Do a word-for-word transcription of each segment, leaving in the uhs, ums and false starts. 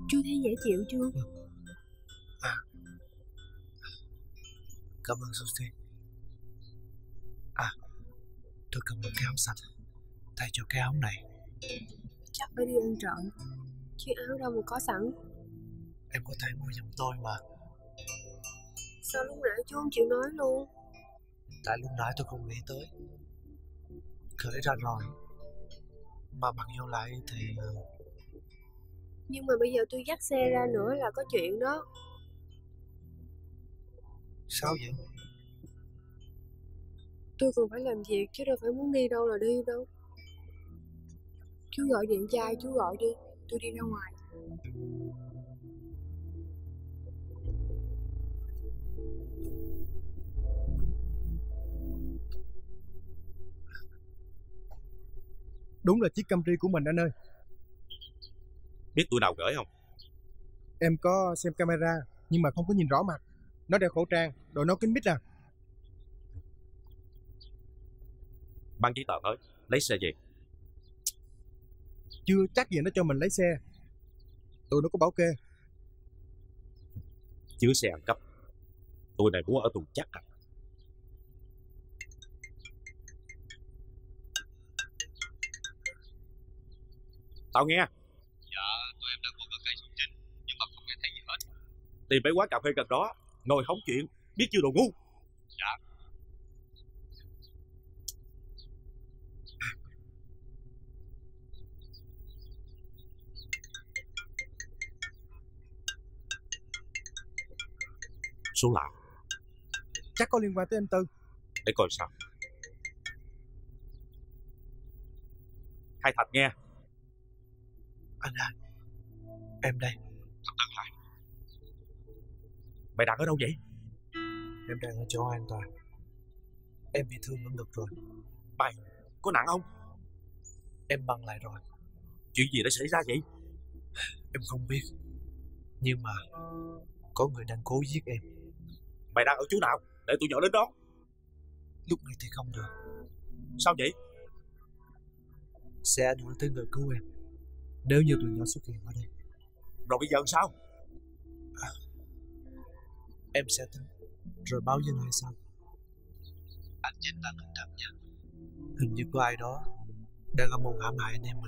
Chú thấy dễ chịu chưa? À, cảm ơn Susie. À, tôi cần một cái áo sạch thay cho cái áo này. Chắc phải đi ăn trộm, chứ áo đâu mà có sẵn. Em có thể mua giùm tôi mà. Sao lúc nãy chú không chịu nói luôn? Tại lúc nãy tôi không nghĩ tới. Khởi ra rồi mà mặc vô lại thì... Nhưng mà bây giờ tôi dắt xe ra nữa là có chuyện đó. Sao vậy? Tôi còn phải làm việc chứ đâu phải muốn đi đâu là đi đâu. Chú gọi điện cho ai chú gọi đi, tôi đi ra ngoài. Đúng là chiếc Camry của mình anh ơi. Biết tụi nào gửi không? Em có xem camera nhưng mà không có nhìn rõ mặt. Nó đeo khẩu trang, đội nón kính mít à. Ban giấy tờ tới, lấy xe về. Chưa chắc gì nó cho mình lấy xe. Tụi nó có bảo kê. Chứa xe ăn cắp. Tụi này muốn ở tù chắc à. Tao nghe. Dạ, tụi em đang qua cửa cây Xuân Trinh, nhưng mà không nghe thấy gì hết. Tìm mấy quán cà phê gần đó, ngồi hóng chuyện, biết chưa đồ ngu. Dạ. Số lạ. Chắc có liên quan tới anh Tư. Để coi sao. Hai Thạch nghe. Anh hai, em đây. Thằng Tân lại. Mày đang ở đâu vậy? Em đang ở chỗ an toàn. Em bị thương ở ngực rồi. Mày, có nặng không? Em băng lại rồi. Chuyện gì đã xảy ra vậy? Em không biết. Nhưng mà có người đang cố giết em. Mày đang ở chỗ nào? Để tụi nhỏ đến đó. Lúc này thì không được. Sao vậy? Sẽ ảnh hưởng tới người cứu em nếu như tụi nhỏ xuất hiện ở đây. Rồi bây giờ sao? À, em sẽ tính rồi báo với anh sau. Anh nhìn tàn hình thật nha. Hình như có ai đó đang âm mưu hãm hại anh em mình.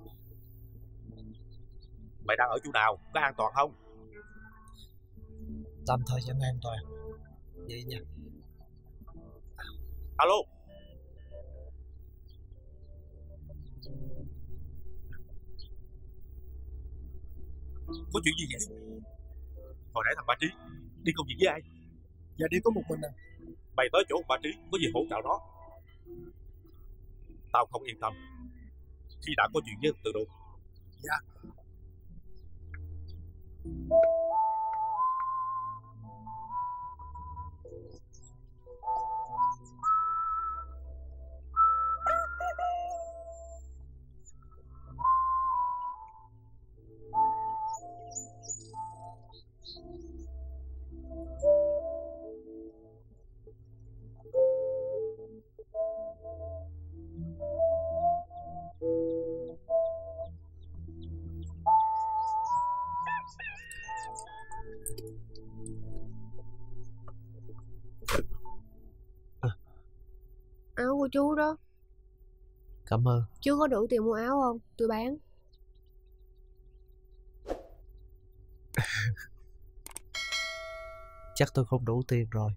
Mày đang ở chỗ nào? Có an toàn không? Tạm thời vẫn an toàn. Vậy nha. Alo. Có chuyện gì vậy? Hồi nãy thằng Ba Trí đi công việc với ai? Dạ đi có một mình à. Mày tới chỗ Ba Trí có gì hỗ trợ nó. Tao không yên tâm khi đã có chuyện với Tự Đồn. Dạ. Áo của chú đó. Cảm ơn. Chú có đủ tiền mua áo không? Tôi bán. Chắc tôi không đủ tiền rồi.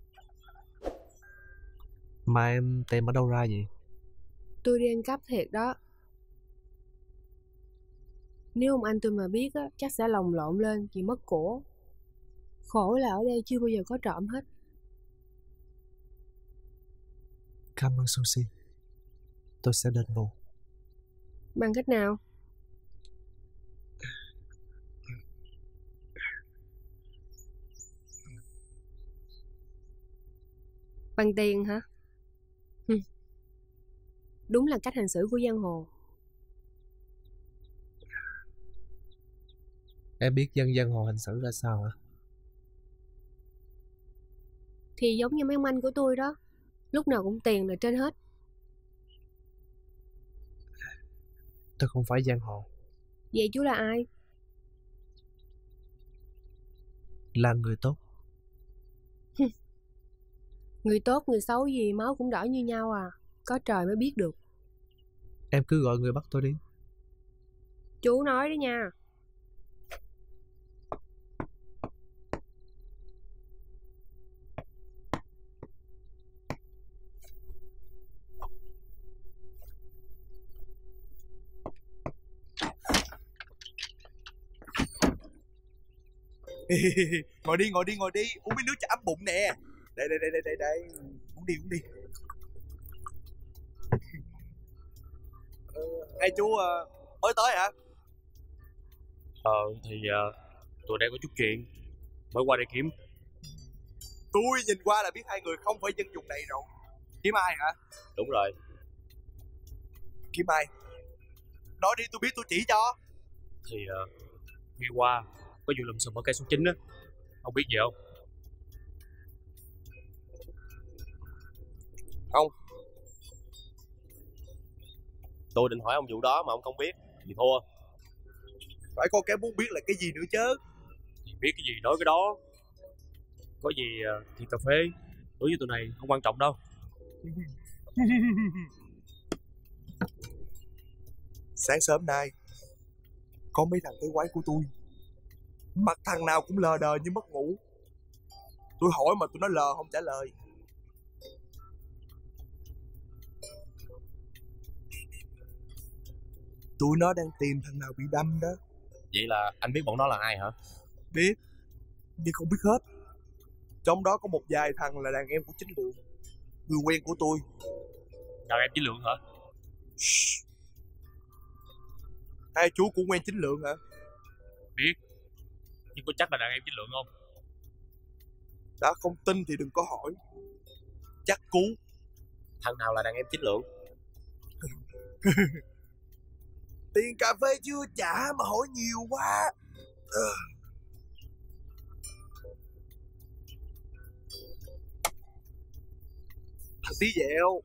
Mà em tìm ở đâu ra vậy? Tôi đi ăn cắp thiệt đó. Nếu ông anh tôi mà biết á, chắc sẽ lồng lộn lên vì mất của. Khổ là ở đây chưa bao giờ có trộm hết. Cảm ơn Susie. Tôi sẽ đền bù. Bằng cách nào? Bằng tiền hả? Hừm. Đúng là cách hành xử của giang hồ. Em biết dân giang hồ hành xử ra sao hả? Thì giống như mấy ông anh của tôi đó. Lúc nào cũng tiền là trên hết. Tôi không phải giang hồ. Vậy chú là ai? là người tốt. Người tốt người xấu gì máu cũng đỏ như nhau à. Có trời mới biết được. Em cứ gọi người bắt tôi đi. Chú nói đó nha. Ngồi đi, ngồi đi, ngồi đi, uống miếng nước cho ấm bụng nè. Đây, đây, đây, đây, đây, đây. Uống đi, uống đi. ờ, Hai chú uh, mới tới hả? Ờ thì uh, tôi đang có chút chuyện, mới qua đây kiếm. Tôi nhìn qua là biết hai người không phải dân vùng này rồi. Kiếm ai hả? Đúng rồi. Kiếm ai? Nói đi tôi biết tôi chỉ cho. Thì uh, nghe qua có vụ lùm xùm ở cây số chín á, ông biết gì không? Không. Tôi định hỏi ông vụ đó mà ông không biết thì thua. Phải có cái muốn biết là cái gì nữa chứ. Thì biết cái gì nói cái đó. Có gì uh, thì cà phê đối với tụi này không quan trọng đâu. Sáng sớm nay có mấy thằng tới quán của tôi, mặt thằng nào cũng lờ đờ như mất ngủ. Tôi hỏi mà tụi nó lờ không trả lời. Tụi nó đang tìm thằng nào bị đâm đó. Vậy là anh biết bọn nó là ai hả? Biết, nhưng không biết hết. Trong đó có một vài thằng là đàn em của Chính Lượng, người quen của tôi. Đàn em Chính Lượng hả? Shhh. Hai chú cũng quen Chính Lượng hả? Biết, nhưng có chắc là đàn em Chính Lượng không? Đã không tin thì đừng có hỏi. Chắc cú. Thằng nào là đàn em Chính Lượng? Tiền cà phê chưa trả mà hỏi nhiều quá. ờ. Thằng tí dẹo.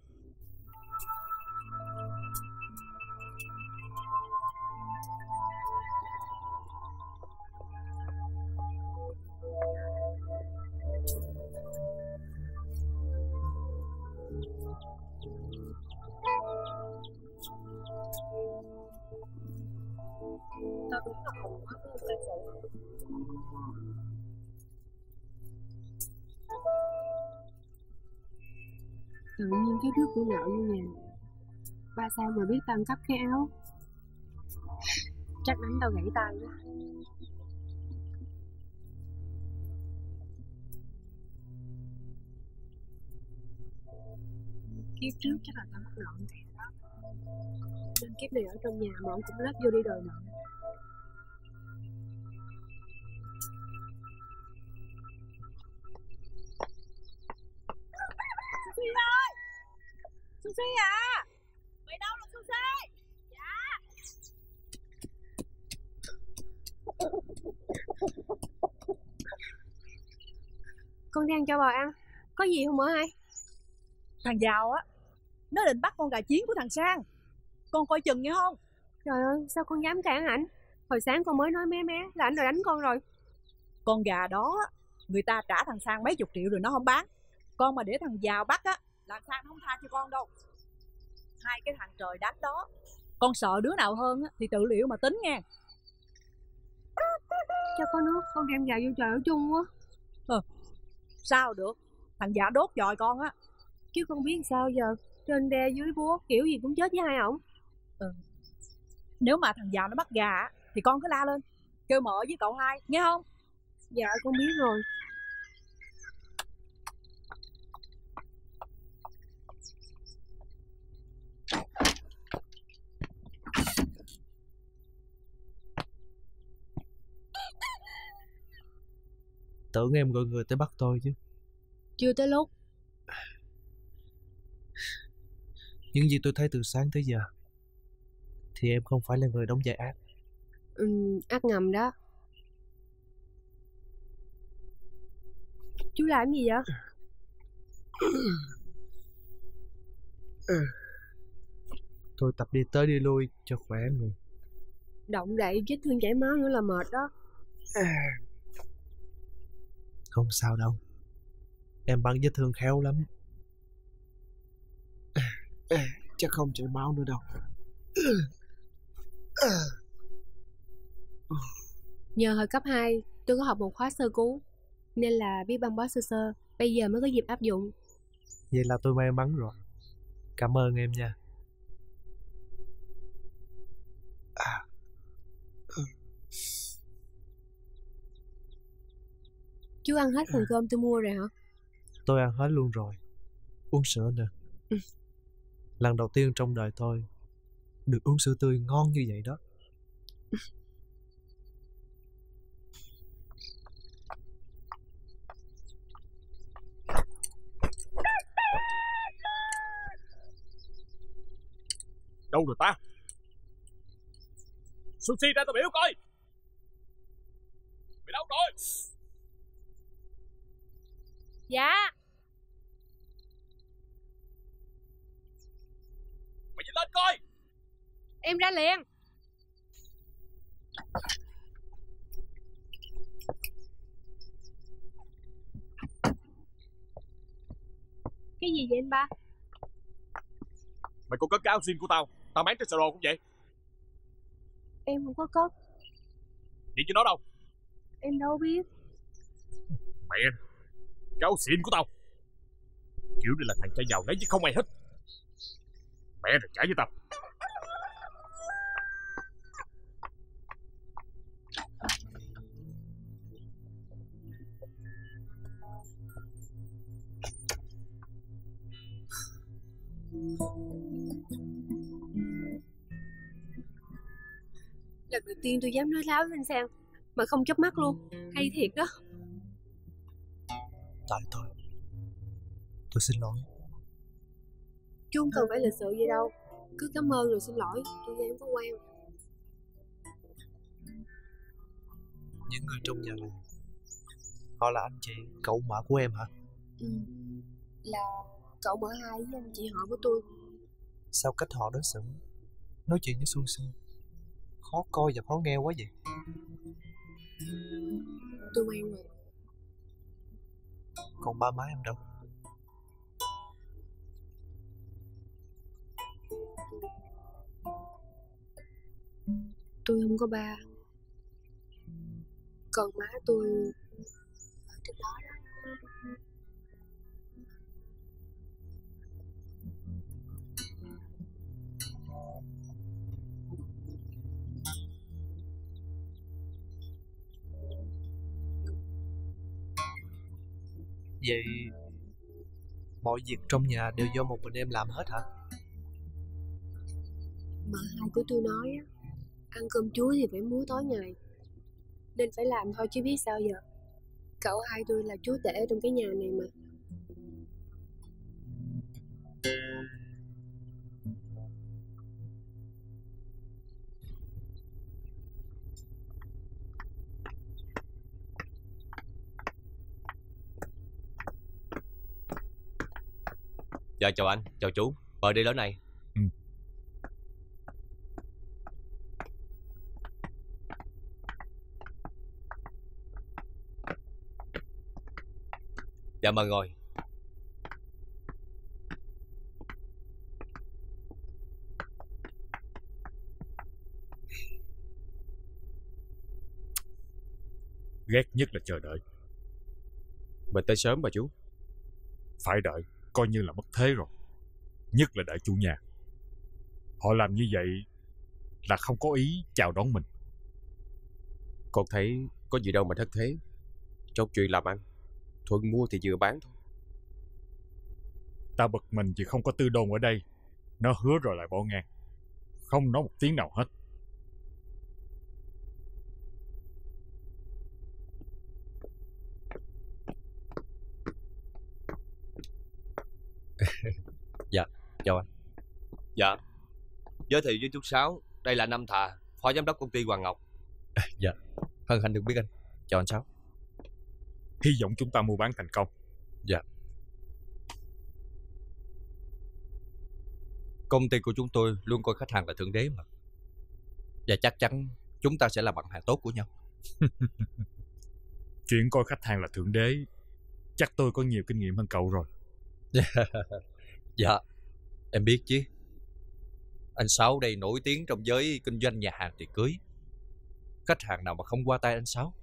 Tao đúng là khổ quá với tay phụ. Tự nhiên cái rước của nợ như nhà. Ba sao mà biết tao cắp cái áo. Chắc đánh tao gãy tay đó. Kiếp trước chắc là tao mắc nợ ông thẻ đó. Nên kiếp này ở trong nhà mà ông cũng lấp vô đi đòi nợ. Sushi ơi! Sushi à! Mày đâu là Sushi? Dạ! Con đang cho bò ăn. Có gì không hả hai? Thằng giàu á, nó định bắt con gà chiến của thằng Sang. Con coi chừng nghe không? Trời ơi, sao con dám cản ảnh? Hồi sáng con mới nói mé mé là ảnh rồi đánh con rồi. Con gà đó người ta trả thằng Sang mấy chục triệu rồi nó không bán. Con mà để thằng giàu bắt á, là Sang nó không tha cho con đâu. Hai cái thằng trời đánh đó, con sợ đứa nào hơn á, thì tự liệu mà tính nha. Cho có nước, con đem gà vô trời ở chung quá. Ừ, sao được, thằng già đốt dòi con á. Chứ con biết sao giờ, trên đe dưới búa, kiểu gì cũng chết với hai ổng. Ừ. Nếu mà thằng già nó bắt gà á, thì con cứ la lên, kêu mợ với cậu hai, nghe không? Dạ con biết rồi. Tưởng em gọi người tới bắt tôi chứ. Chưa tới lúc. Những gì tôi thấy từ sáng tới giờ thì em không phải là người đóng vai ác. Ừ, ác ngầm đó. Chú làm gì vậy? Tôi tập đi tới đi lui cho khỏe người. Động đậy vết thương chảy máu nữa là mệt đó. Không sao đâu. Em băng vết thương khéo lắm. Chắc không chảy máu nữa đâu. Nhờ hồi cấp hai tôi có học một khóa sơ cứu, nên là biết băng bó sơ sơ, bây giờ mới có dịp áp dụng. Vậy là tôi may mắn rồi. Cảm ơn em nha. À. Chú ăn hết phần cơm tôi mua rồi hả? Tôi ăn hết luôn rồi. Uống sữa nè. Ừ. Lần đầu tiên trong đời tôi được uống sữa tươi ngon như vậy đó. Đâu rồi ta? Sushi ra tao biểu coi. Mày đâu rồi? Dạ. Mày nhìn lên coi. Em ra liền. Cái gì vậy anh ba? Mày còn cất cái áo jean của tao, tao bán trên sờ đồ cũng vậy. Em không có cất. Vậy chứ nó đâu? Em đâu biết. Mẹ, cái áo xịn của tao. Kiểu đây là thằng trai giàu lấy chứ không ai hết. Mẹ rồi trả với tao. Lần đầu tiên tôi dám nói láo với anh Sang mà không chớp mắt luôn. Hay thiệt đó. Tại tôi Tôi xin lỗi. Chú không cần phải lịch sự gì đâu. Cứ cảm ơn rồi xin lỗi. Tôi với em có quen. Những người trong nhà này, họ là anh chị, cậu mợ của em hả? Ừ. Là cậu mợ hai với anh chị họ của tôi. Sao cách họ đối xử, nói chuyện với Sushi khó coi và khó nghe quá vậy? Tôi quen rồi. Còn ba má em đâu? Tôi không có ba. Còn má tôi ở trên đó đó. Vậy mọi việc trong nhà đều do một mình em làm hết hả? Mợ hai của tôi nói á, ăn cơm chuối thì phải muối tối ngày, nên phải làm thôi chứ biết sao giờ. Cậu hai tôi là chúa tể trong cái nhà này mà. Dạ chào anh, chào chú. Mời đi đến này. Ừ. Dạ mời ngồi. Ghét nhất là chờ đợi. Mình tới sớm mà chú. Phải đợi, coi như là mất thế rồi. Nhất là đợi chủ nhà. Họ làm như vậy là không có ý chào đón mình. Con thấy có gì đâu mà thất thế. Trong chuyện làm ăn, thuận mua thì vừa bán thôi. Ta bực mình vì không có Tư Đôn ở đây. Nó hứa rồi lại bỏ ngang, không nói một tiếng nào hết. Dạ, chào anh. Dạ, giới thiệu với chú Sáu, đây là Năm Thà, phó giám đốc công ty Hoàng Ngọc. Dạ, hân hạnh được biết anh. Chào anh Sáu. Hy vọng chúng ta mua bán thành công. Dạ. Công ty của chúng tôi luôn coi khách hàng là thượng đế mà. Và chắc chắn chúng ta sẽ là bạn hàng tốt của nhau. Chuyện coi khách hàng là thượng đế, chắc tôi có nhiều kinh nghiệm hơn cậu rồi. Dạ, em biết chứ. Anh Sáu đây nổi tiếng trong giới kinh doanh nhà hàng tiệc cưới. Khách hàng nào mà không qua tay anh Sáu.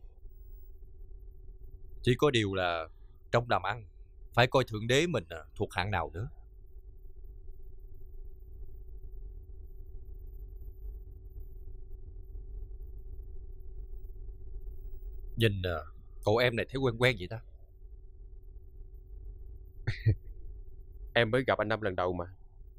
Chỉ có điều là trong làm ăn phải coi thượng đế mình thuộc hạng nào nữa. Nhìn cậu em này thấy quen quen vậy ta? Em mới gặp anh Năm lần đầu mà.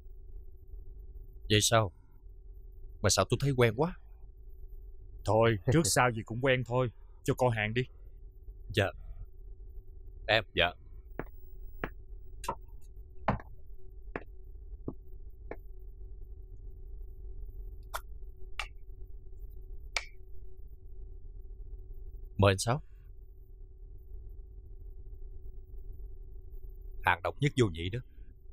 Vậy sao? Mà sao tôi thấy quen quá? Thôi, trước sau gì cũng quen thôi. Cho coi hàng đi. Dạ. Em, dạ. Mời anh Sáu. Hàng độc nhất vô nhị đó.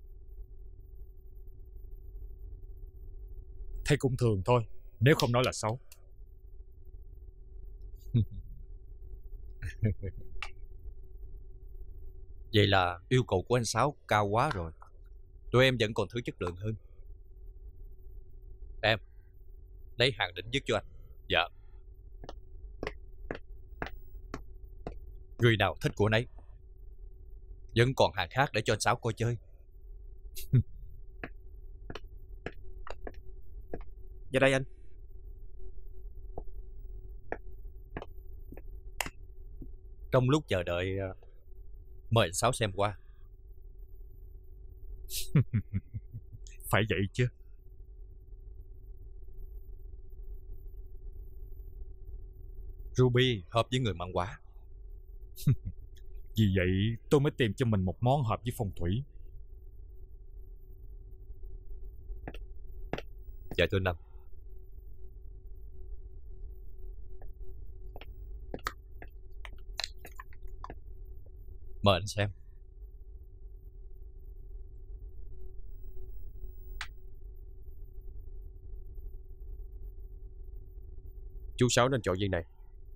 Thấy cũng thường thôi, nếu không nói là xấu. Vậy là yêu cầu của anh Sáu cao quá rồi. Tụi em vẫn còn thứ chất lượng hơn. Em lấy hàng đỉnh nhất cho anh. Dạ. Người nào thích của nấy. Vẫn còn hàng khác để cho anh Sáu coi chơi. Dạ đây anh. Trong lúc chờ đợi, mời anh Sáu xem qua. Phải vậy chứ. Ruby hợp với người mặn quả. Vì vậy tôi mới tìm cho mình một món hợp với phong thủy. Dạ thưa Năm. Mời anh xem. Chú Sáu nên chọn viên này.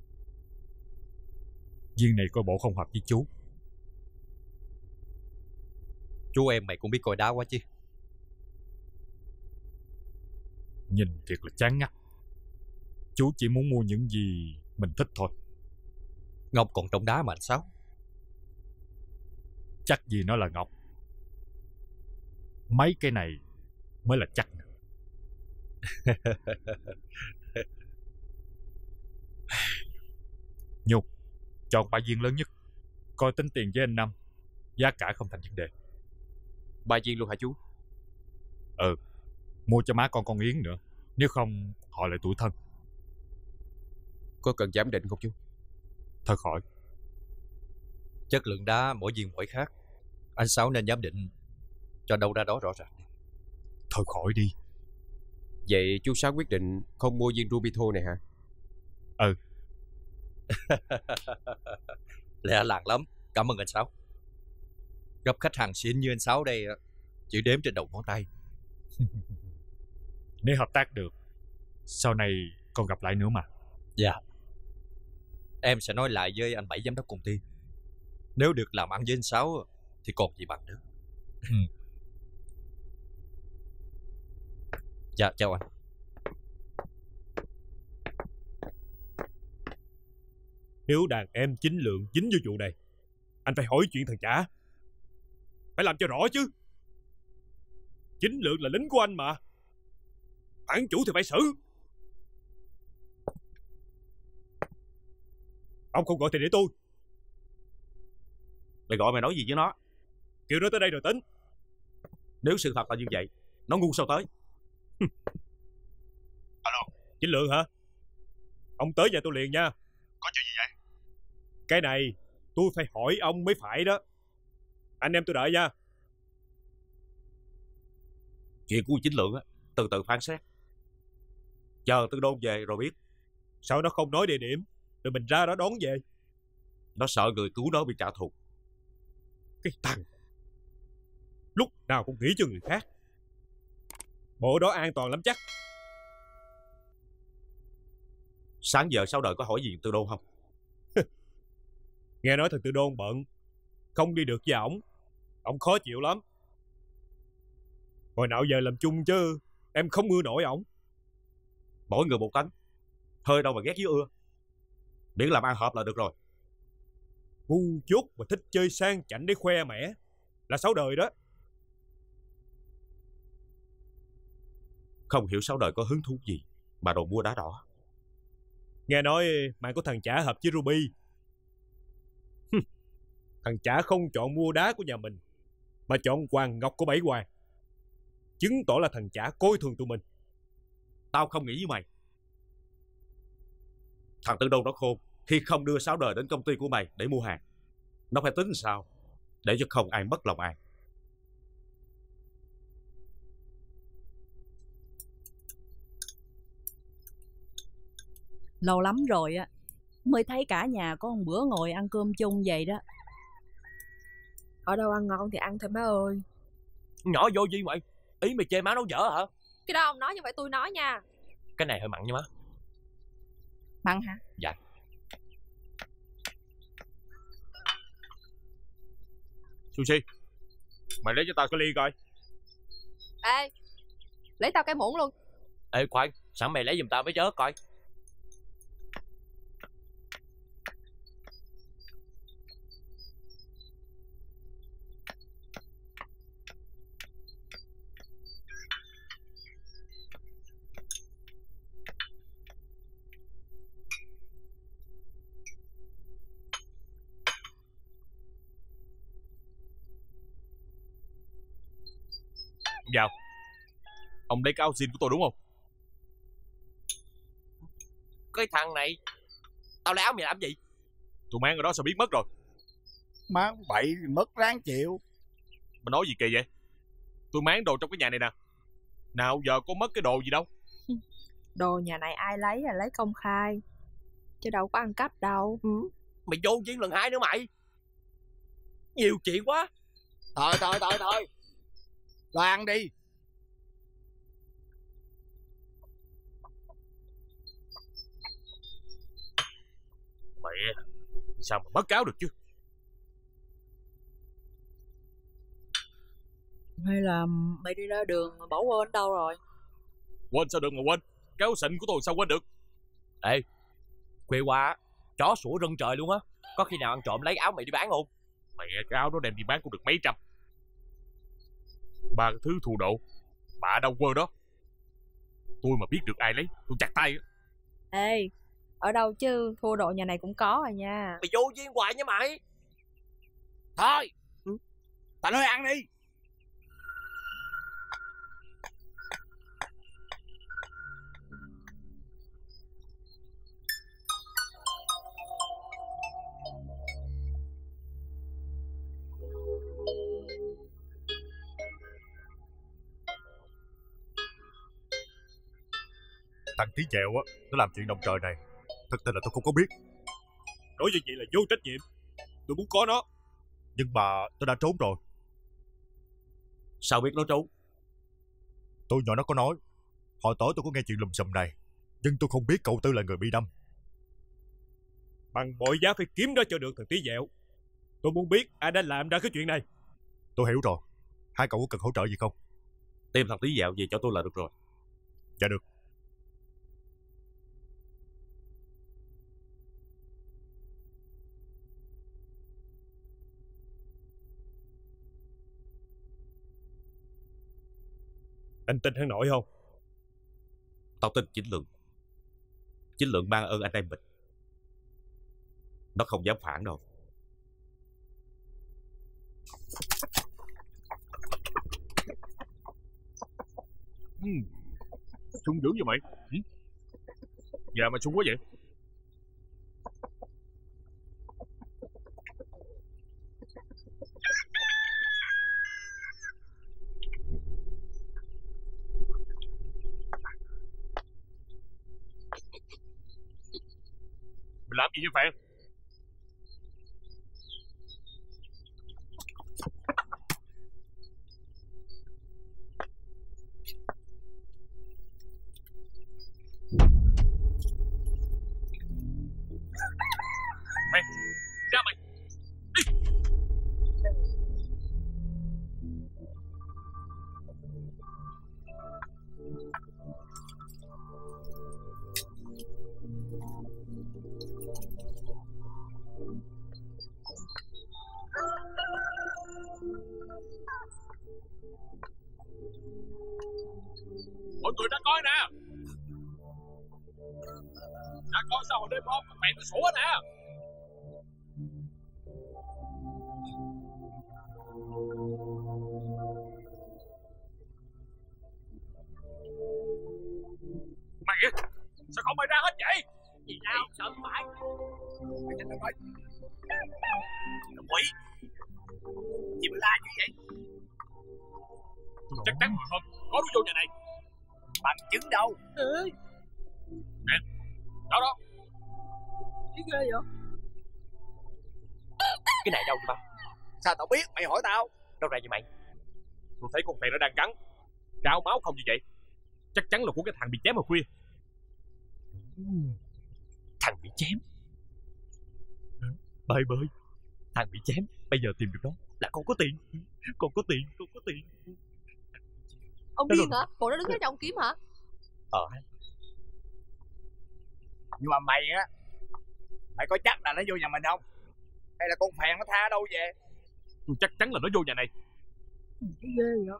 Viên này coi bộ không hợp với chú. Chú em mày cũng biết coi đá quá chứ. Nhìn thiệt là chán ngắt. Chú chỉ muốn mua những gì mình thích thôi. Ngọc còn trong đá mà anh Sáu. Chắc gì nó là ngọc. Mấy cái này mới là chắc. Nhục, chọn ba viên lớn nhất. Coi tính tiền với anh Năm. Giá cả không thành vấn đề. Ba viên luôn hả chú? Ừ, mua cho má con con Yến nữa. Nếu không họ lại tủi thân. Có cần giám định không chú? Thôi khỏi. Chất lượng đá mỗi viên mỗi khác. Anh Sáu nên giám định cho đâu ra đó rõ ràng. Thôi khỏi đi. Vậy chú Sáu quyết định không mua viên ruby thô này hả? Ừ. Lẹ làng lắm. Cảm ơn anh Sáu. Gặp khách hàng xịn như anh Sáu đây chỉ đếm trên đầu ngón tay. Nếu hợp tác được, sau này còn gặp lại nữa mà. Dạ. Em sẽ nói lại với anh Bảy giám đốc công ty. Nếu được làm ăn với anh Sáu thì còn gì bằng nữa. Dạ, chào anh. Nếu đàn em chính lượng dính vô vụ này, anh phải hỏi chuyện thằng Chả. Phải làm cho rõ chứ. Chính lượng là lính của anh mà. Phản chủ thì phải xử. Ông không gọi thì để tôi. Mày gọi mày nói gì với nó? Kêu nó tới đây rồi tính. Nếu sự thật là như vậy, nó ngu sao tới? Alo, Chính Lượng hả? Ông tới nhà tôi liền nha. Có chuyện gì vậy? Cái này tôi phải hỏi ông mới phải đó. Anh em tôi đợi nha. Chuyện của Chính Lượng á, từ từ phán xét. Chờ Tư Đôn về rồi biết. Sao nó không nói địa điểm rồi mình ra đó đón về? Nó sợ người cứu nó bị trả thù. Cái thằng lúc nào cũng nghĩ cho người khác. Bộ đó an toàn lắm chắc. Sáng giờ Sáu đợi có hỏi gì Tư Đôn không? Nghe nói thằng Tư Đôn bận, không đi được với ổng. Ổng khó chịu lắm. Hồi nào giờ làm chung chứ em không ưa nổi ổng. Mỗi người một tánh, hơi đâu mà ghét với ưa. Miễn làm ăn hợp là được rồi. Ngu dốt mà thích chơi sang chảnh để khoe mẽ, là sáu đời đó. Không hiểu sáu đời có hứng thú gì mà đồ mua đá đỏ. Nghe nói mạng của thằng Chả hợp với Ruby. Thằng Chả không chọn mua đá của nhà mình, mà chọn Hoàng Ngọc của Bảy Hoàng, chứng tỏ là thằng Chả coi thường tụi mình. Tao không nghĩ với mày. Thằng Tư Đôn nó khôn khi không đưa sáu đời đến công ty của mày để mua hàng. Nó phải tính sao để cho không ai mất lòng ai. Lâu lắm rồi á mới thấy cả nhà có một bữa ngồi ăn cơm chung vậy đó. Ở đâu ăn ngon thì ăn thôi má ơi. Nhỏ vô gì mày? Ý mày chê má nấu dở hả? Cái đó ông nói như vậy tôi nói nha. Cái này hơi mặn nha má. Mặn hả? Dạ. Sushi, mày lấy cho tao cái ly coi. Ê, lấy tao cái muỗng luôn. Ê khoan, sẵn mày lấy giùm tao với chớ coi. Vào. Ông lấy cái áo xin của tôi đúng không? Cái thằng này, tao lấy áo mày làm gì? Tụi mang ở đó sao biết mất rồi? Mang bậy mất ráng chịu. Mà nói gì kỳ vậy? Tôi mang đồ trong cái nhà này nè. Nào giờ có mất cái đồ gì đâu. Đồ nhà này ai lấy là lấy công khai, chứ đâu có ăn cắp đâu. Ừ. Mày vô chiến lần hai nữa mày. Nhiều chuyện quá. Thôi thôi thôi thôi, lo ăn đi. Mẹ, sao mà mất cáo được chứ? Hay là mày đi ra đường mà bỏ quên đâu rồi? Quên sao được mà quên? Cái áo xịn của tôi sao quên được? Ê, khuya qua chó sủa rân trời luôn á. Có khi nào ăn trộm lấy áo mày đi bán không? Mẹ, cái áo đó đem đi bán cũng được mấy trăm. Ba cái thứ thù độ bà đâu quên đó. Tôi mà biết được ai lấy, tôi chặt tay. Ê, ở đâu chứ, thua độ nhà này cũng có rồi nha. Mày vô duyên hoài nha mày. Thôi, ừ. Tao nói ăn đi. Thằng Tí Dẹo á, nó làm chuyện động trời này, thật tình là tôi không có biết. Nói như vậy là vô trách nhiệm. Tôi muốn có nó. Nhưng mà nó đã trốn rồi. Sao biết nó trốn? Tôi nhỏ nó có nói. Hồi tối tôi có nghe chuyện lùm xùm này, nhưng tôi không biết cậu Tư là người bị đâm. Bằng mọi giá phải kiếm nó cho được thằng Tí Dẹo. Tôi muốn biết ai đã làm ra cái chuyện này. Tôi hiểu rồi. Hai cậu có cần hỗ trợ gì không? Tìm thằng Tí Dẹo về cho tôi là được rồi. Dạ được. Anh tin hắn nổi không? Tao tin Chính Lượng. Chính Lượng mang ơn anh em mình. Nó không dám phản đâu. Ừ. Sung dữ vậy mày? Ừ? Dạ mà sung quá vậy. Mày làm gì vậy Phan? Mày, ra mày. Coi sao hồi đêm hôm mẹ nó sủa nè. Mày sao không mày ra hết vậy? Gì nào sợ phải. Mày nhanh lên nói. Thằng quỷ. Gì mà la như vậy? Chắc chắn mười hơn có đứa vô nhà này. Bằng chứng đâu? Ừ. Nè, đó đó. Cái ghê vậy? Cái này đâu vậy ba? Sao tao biết? Mày hỏi tao. Đâu ra vậy mày? Tôi thấy con phèn nó đang cắn. Trao máu không như vậy. Chắc chắn là của cái thằng bị chém hồi khuya. Thằng bị chém? Bơi bơi. Thằng bị chém. Bây giờ tìm được nó là con có tiền. Con có tiền, con có tiền. Ông điên hả? Bộ nó đứng ở trong kiếm hả? Ờ. Nhưng mà mày á, mày có chắc là nó vô nhà mình không? Hay là con phèn nó tha đâu về? Tôi chắc chắn là nó vô nhà này. Cái ghê vậy?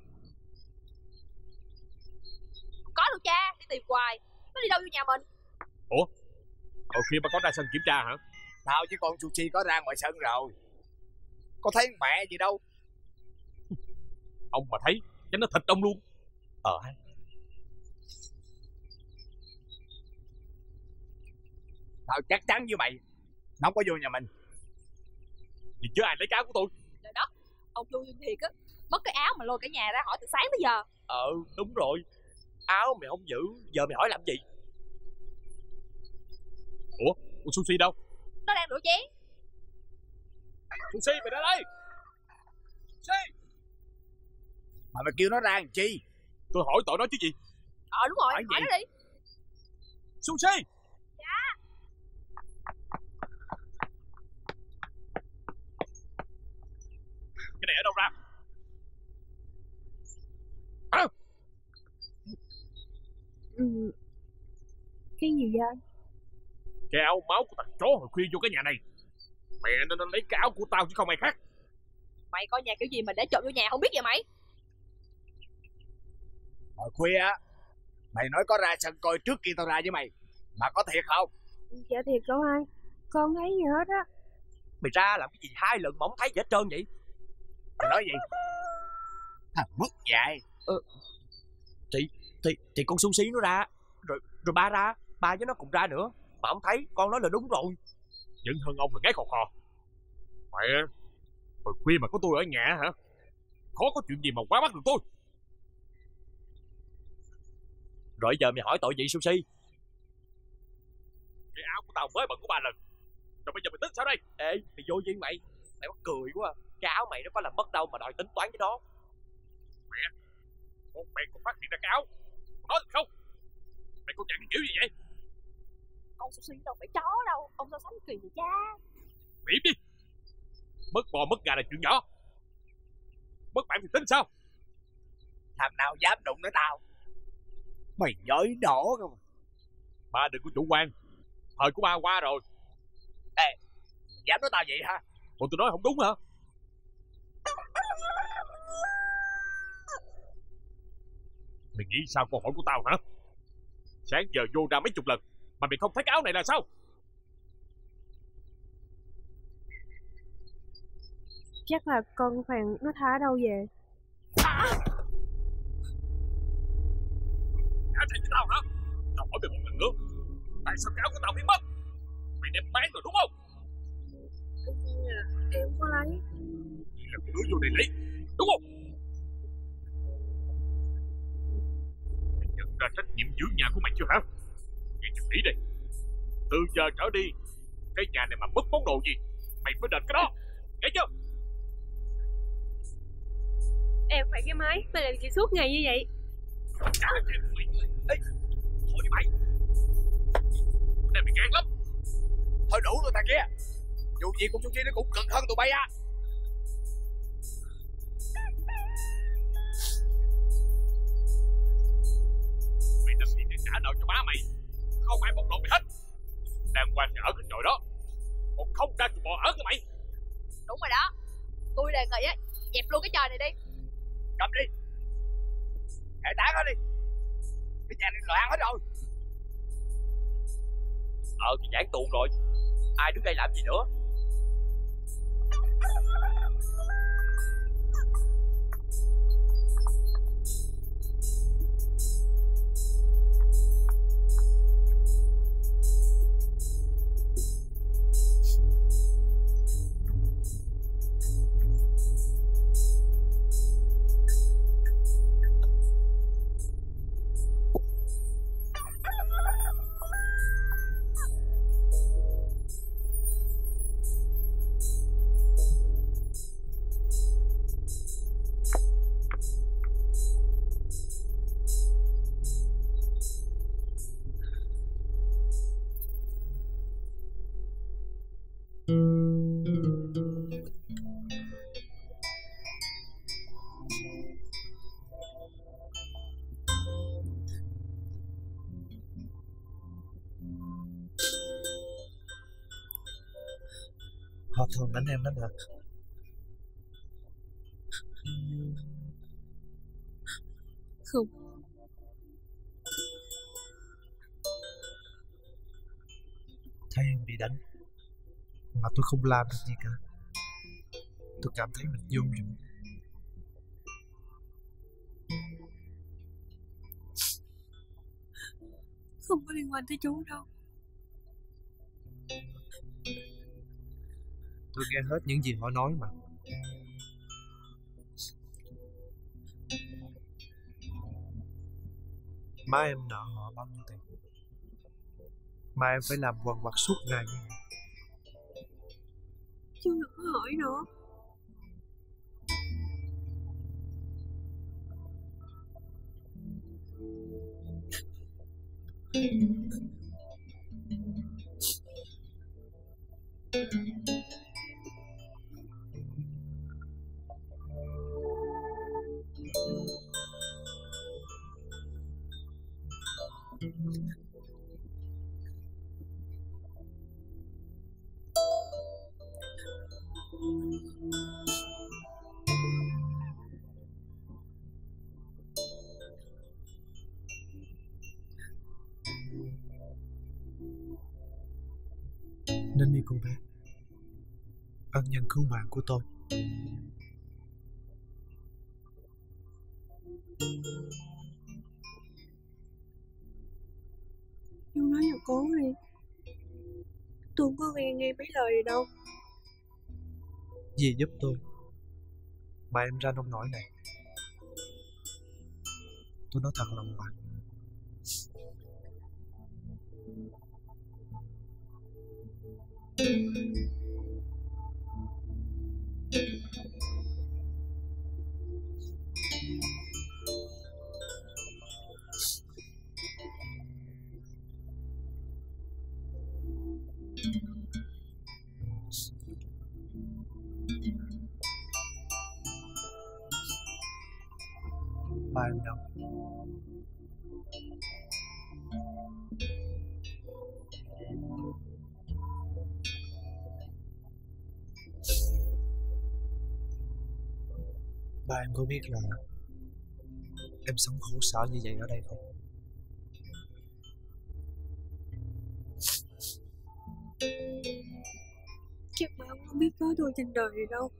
Không có đâu cha, đi tìm hoài. Nó đi đâu vô nhà mình? Ủa? Hồi khi mà có ra sân kiểm tra hả? Tao với con Sushi có ra ngoài sân rồi. Có thấy mẹ gì đâu. Ông mà thấy, chắc nó thịt ông luôn. Ờ. Tao chắc chắn với mày, nó không có vô nhà mình. Thì chứ ai lấy cái áo của tôi? Trời đất, ông vô duyên thiệt á. Mất cái áo mà lôi cả nhà ra hỏi từ sáng tới giờ. Ờ, đúng rồi. Áo mày không giữ, giờ mày hỏi làm gì? Ủa, con Sushi đâu? Nó đang rửa chén. Sushi, mày ra đây. Sushi. Mà mày kêu nó ra làm chi? Tôi hỏi tội nó chứ gì? Ờ đúng rồi, hỏi, hỏi nó đi. Sushi. Dạ. Cái này ở đâu ra? À. Ừ. Cái gì vậy? Cái áo máu của thằng chó hồi khuya vô cái nhà này. Mẹ nó, nó lấy cái áo của tao chứ không ai khác. Mày coi nhà kiểu gì mà để trộm vô nhà không biết vậy mày? Hồi khuya á, mày nói có ra sân coi trước khi tao ra với mày. Mà có thiệt không? Dạ thiệt đâu ai. Con không thấy gì hết á. Mày ra làm cái gì hai lần mà không thấy gì hết trơn vậy? Mày nói gì? Thằng mất dạy. Ừ. Thì, thì, thì con Sushi nó ra. Rồi, rồi ba ra. Ba với nó cùng ra nữa. Mà không thấy, con nói là đúng rồi. Vẫn hơn ông là gái khò khò. Mẹ, hồi khuya mà có tôi ở nhà hả? Khó có chuyện gì mà quá bắt được tôi. Rồi giờ mày hỏi tội gì Sushi? Cái áo của tao mới bận của ba lần. Rồi bây giờ mày tính sao đây? Ê, mày vô duyên mày. Mày mắc cười quá à. Cái áo mày nó có làm mất đâu mà đòi tính toán với nó. Mẹ, con mày còn phát hiện ra cái áo. Nói được không? Mày con dạng cái kiểu gì vậy? Con Sushi đâu phải chó đâu. Ông so sánh kỳ vậy cha. Mày im đi. Mất bò mất gà là chuyện nhỏ. Mất bạn thì tính sao? Thằng nào dám đụng tới tao? Mày giỏi đổ không? Ba đừng có chủ quan. Thời của ba qua rồi. Ê, dám nói tao vậy hả? Ủa tôi nói không đúng hả? Mày nghĩ sao câu hỏi của tao hả? Sáng giờ vô ra mấy chục lần mà mày không thấy cái áo này là sao? Chắc là con phèn nó tha ở đâu về. À! Trả tiền cho tao hả? Tao hỏi mày một lần nữa. Tại sao cái áo của tao biến mất? Mày đem bán rồi đúng không? À, em có lấy. Vậy là cái đứa vô đây lấy, đúng không? Mày nhận ra trách nhiệm giữ nhà của mày chưa hả? Nghe chừng kỹ đi. Từ giờ trở đi, cái nhà này mà mất món đồ gì, mày phải đền cái đó. Nghe chưa? Em phải cái máy, mày làm gì suốt ngày như vậy? Trả lại tiền của mày. Ê, thôi đi mày. Đây mày ghen lắm. Thôi đủ rồi thằng kia. Dù gì cũng Sushi nó cũng cực hơn tụi bay á. Mày đặt tiền để trả nợ cho má mày. Không ai bộc lộ mày hết. Đang qua nhà ở cái chòi đó. Còn không ra tụi bò ở cho mày. Đúng rồi đó. Tôi đề nghị á, dẹp luôn cái trò này đi. Cầm đi. Hãy tán nó đi. Cái nhà này loạn hết rồi. Ờ thì giảng tuồng rồi, ai đứng đây làm gì nữa. Họ thường đánh em đó mà. Không. Thấy em bị đánh mà tôi không làm được gì cả, tôi cảm thấy mình vô dụng. Không có liên quan tới chú đâu. Tôi nghe hết những gì họ nói mà. Má em nợ họ bao nhiêu tiền mà em phải làm quằn quặt suốt ngày như vậy? Chú đừng có hỏi nữa. Nên đi con bé, ân nhân cứu mạng của tôi. Chú nói cho cố đi. Tôi không có nghe nghe mấy lời gì đâu. Dì giúp tôi mà em ra nông nổi này. Tôi nói thật lòng bạn. Ba em đâu? Ba em có biết là em sống khổ sở như vậy ở đây không? Chắc ba không biết có tôi trên đời gì đâu.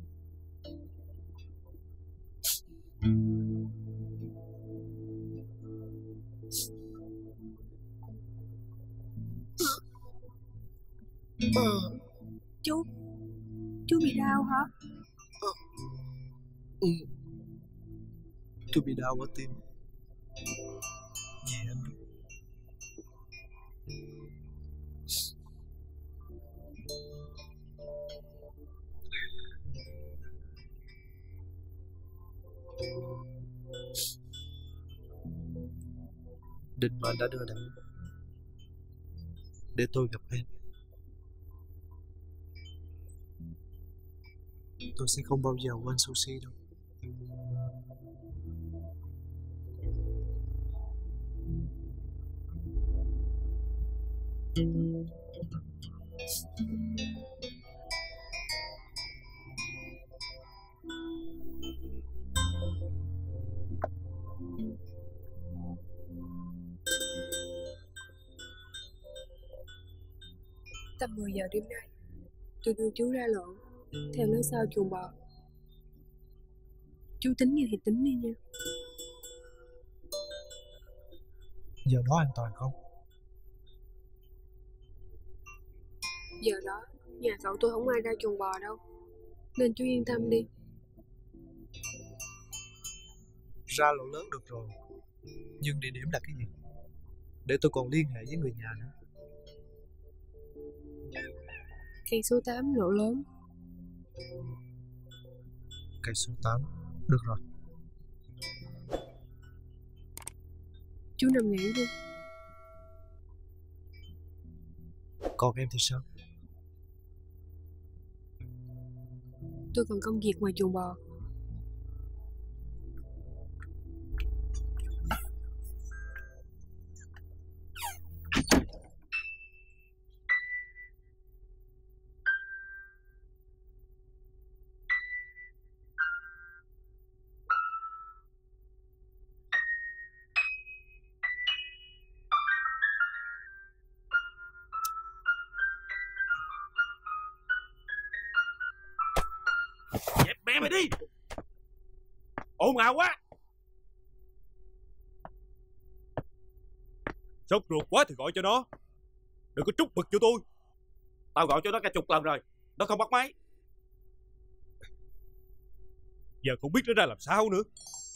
Ờ, chú, chú bị đau hả? Ờ, ừ. Tôi bị đau ở tim. Dì em biết. Định mệnh đã đưa đẩy để tôi gặp em. Tôi sẽ không bao giờ quên Sushi đâu. Tầm mười giờ đêm nay, tôi đưa chú ra lộ, theo lối sau chuồng bò. Chú tính như thì tính đi nha. Giờ đó an toàn không? Giờ đó, nhà cậu tôi không ai ra chuồng bò đâu, nên chú yên tâm đi. Ra lộ lớn được rồi, nhưng địa điểm là cái gì? Để tôi còn liên hệ với người nhà nữa. Cây số tám lộ lớn. Cây số tám, được rồi. Chú nằm nghỉ đi. Còn em thì sao? Tôi còn công việc ngoài chuồng bò. Dẹp mẹ mày đi! Ồn ào quá! Sốt ruột quá thì gọi cho nó, đừng có trút bực cho tôi. Tao gọi cho nó cả chục lần rồi, nó không bắt máy. Giờ không biết nó ra làm sao nữa.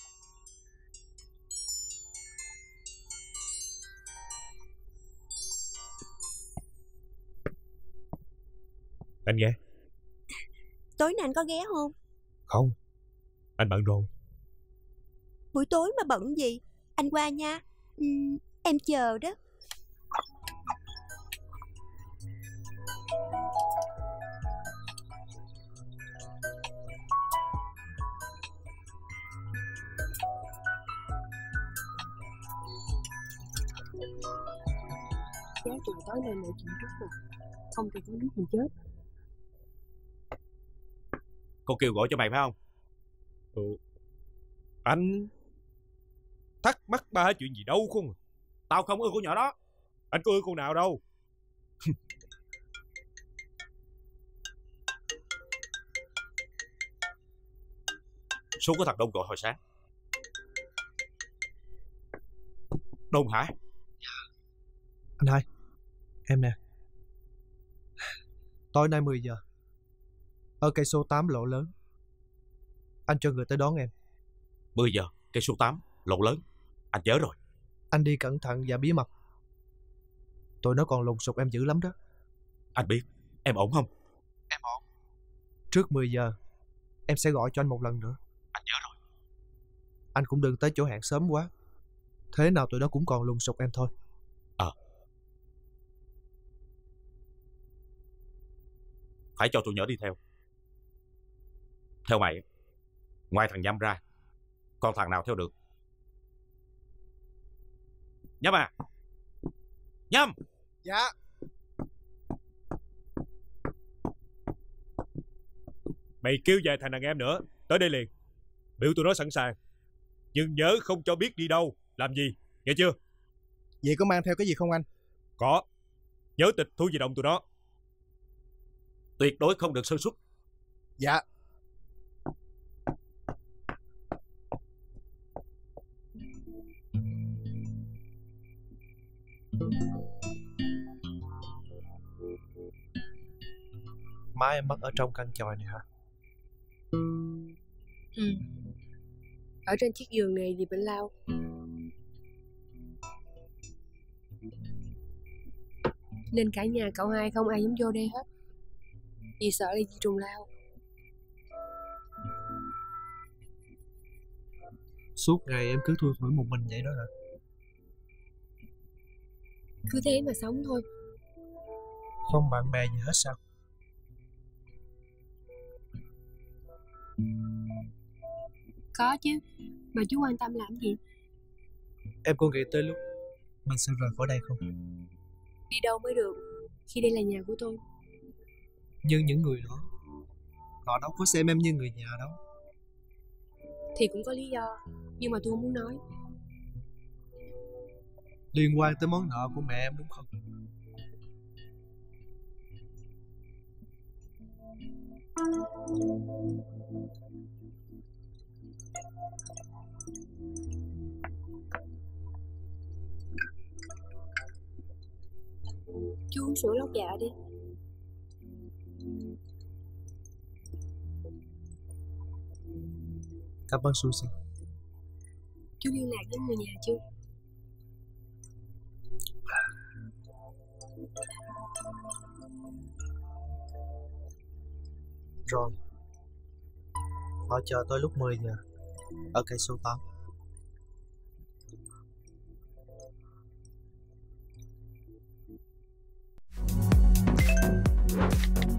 Anh nghe. Tối nay anh có ghé không? Không, anh bận rồi. Buổi tối mà bận gì? Anh qua nha. Ừ, em chờ đó. Giá trời tối nay mọi chuyện rất rồi, không thì có nước mình chết. Cô kêu gọi cho mày phải không? Ừ. Anh thắc mắc ba chuyện gì đâu không? Tao không ưa con nhỏ đó. Anh có ưa con nào đâu. Số của thằng Đông gọi hồi sáng. Đông hả? Anh hai, em nè. Tối nay mười giờ, ở cây số tám lộ lớn. Anh cho người tới đón em. Mười giờ, cây số tám, lộ lớn. Anh nhớ rồi. Anh đi cẩn thận và bí mật. Tụi nó còn lùng sục em dữ lắm đó. Anh biết. Em ổn không? Em ổn. Trước mười giờ, em sẽ gọi cho anh một lần nữa. Anh nhớ rồi. Anh cũng đừng tới chỗ hẹn sớm quá. Thế nào tụi nó cũng còn lùng sục em thôi. Ờ. Phải cho tụi nhỏ đi theo. Theo mày, ngoài thằng Nhâm ra, còn thằng nào theo được? Nhâm à! Nhâm! Dạ. Mày kêu vài thằng đàn em nữa tới đây liền, biểu tụi nó sẵn sàng. Nhưng nhớ không cho biết đi đâu, làm gì, nghe chưa? Vậy có mang theo cái gì không anh? Có. Nhớ tịch thu di động tụi nó. Tuyệt đối không được sơ suất. Dạ. Má em mất ở trong căn chòi này hả? Ừ. Ở trên chiếc giường này vì bệnh lao. Nên cả nhà cậu hai không ai dám vô đây hết, vì sợ là di trùng lao. Suốt ngày em cứ thui thủi một mình vậy đó hả? Cứ thế mà sống thôi. Không bạn bè gì hết sao? Có chứ, mà chú quan tâm làm gì? Em có nghĩ tới lúc mình sẽ rời khỏi đây không? Đi đâu mới được, khi đây là nhà của tôi. Nhưng những người đó, họ đâu có xem em như người nhà đâu. Thì cũng có lý do, nhưng mà tôi không muốn nói. Liên quan tới món nợ của mẹ em đúng không? Chú uống sữa lót dạ đi. Cảm ơn Susan. Chú liên lạc với người nhà chưa? Rồi. Họ chờ tôi lúc mười giờ ở cây số tám.